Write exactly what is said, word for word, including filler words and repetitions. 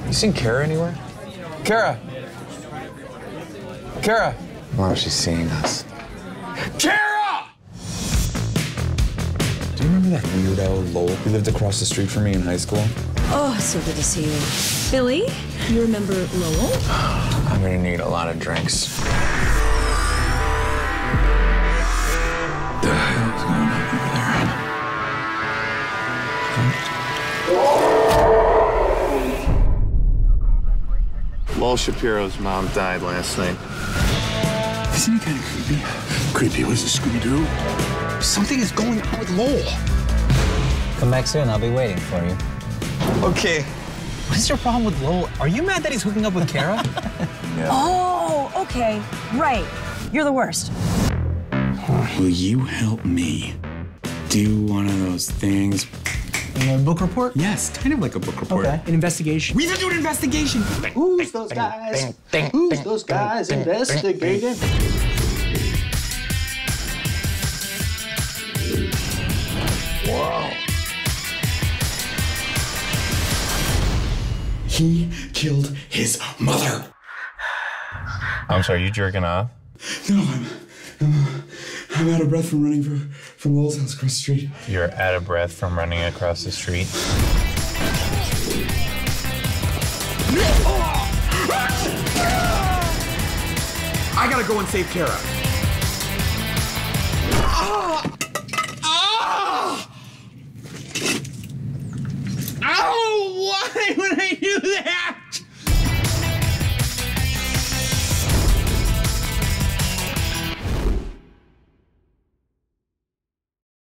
You seen Kara anywhere? Kara! Kara! Why was she seeing us? Kara! Do you remember that weirdo, Lowell, who lived across the street from me in high school? Oh, so good to see you. Billy, you remember Lowell? I'm gonna need a lot of drinks. What the hell is going on over there? Lowell Shapiro's mom died last night. Isn't he kind of creepy? Creepy? What is this, Scooby-Doo? Something is going on with Lowell. Come back soon. I'll be waiting for you. Okay. What is your problem with Lowell? Are you mad that he's hooking up with Kara? Yeah. Oh, okay. Right. You're the worst. Will you help me do one of those things? A book report? Yes, kind of like a book report. Okay. An investigation. We should do an investigation. Who's those guys? Who's those guys investigating? Wow. He killed his mother. I'm sorry, you jerking off? No, I'm, I'm, I'm out of breath from running for, from Lowell's house across the street. You're out of breath from running across the street? I gotta go and save Kara. Ah!